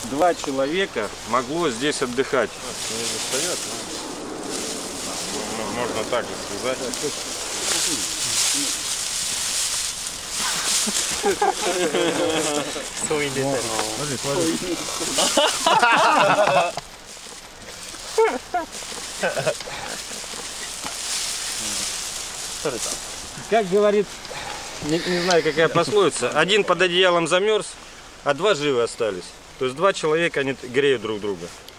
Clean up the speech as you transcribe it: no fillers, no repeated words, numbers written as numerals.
2 человека могло здесь отдыхать. Можно так же связать. Как говорит, не знаю какая пословица, один под одеялом замерз, а 2 живы остались. То есть 2 человека, они греют друг друга.